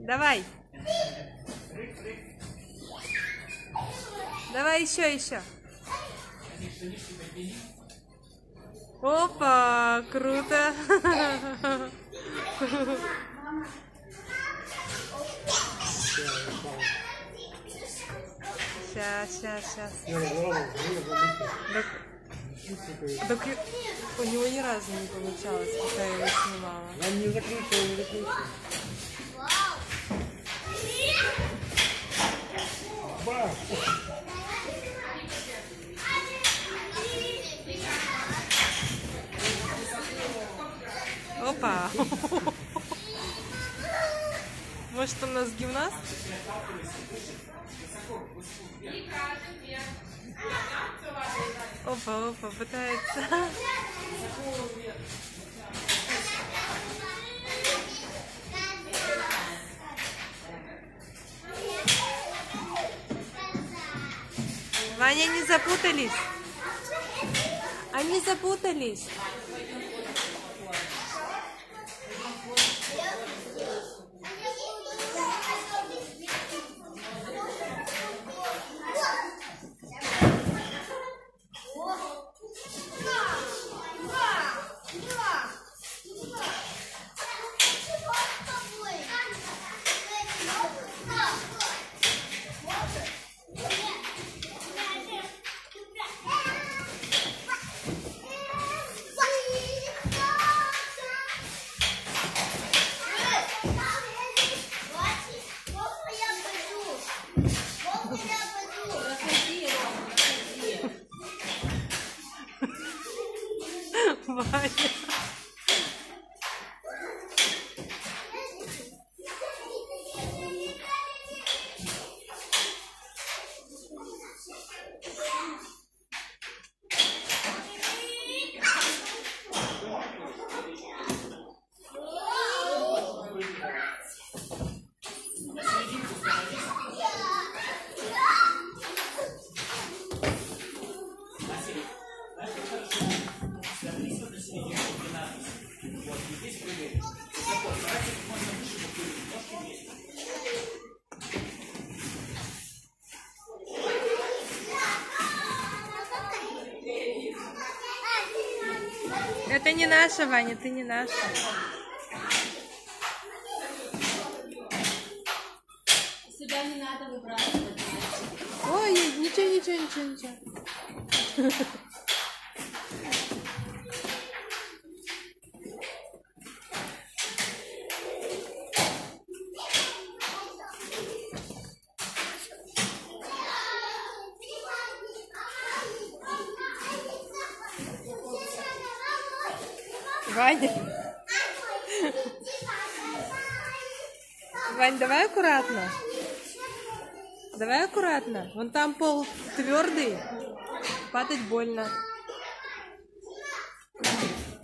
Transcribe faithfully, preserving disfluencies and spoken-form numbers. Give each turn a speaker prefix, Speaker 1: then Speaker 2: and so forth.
Speaker 1: Давай. Давай еще, еще. Опа, круто. Сейчас, сейчас, сейчас. Так, так у него ни разу не получалось, пока я его снимала.
Speaker 2: Он не закрылся, не закрылся. Бах!
Speaker 1: Опа! Может, у нас гимнаст? Опа, опа, пытается. Ваня, они запутались. Они запутались. Ваня. Это не наша, Ваня, ты не наша.
Speaker 3: Себя не надо выбрасывать.
Speaker 1: Ой, ничего, ничего, ничего, ничего. Ваня. Вань, давай аккуратно. Давай аккуратно. Вон там пол твердый. Падать больно.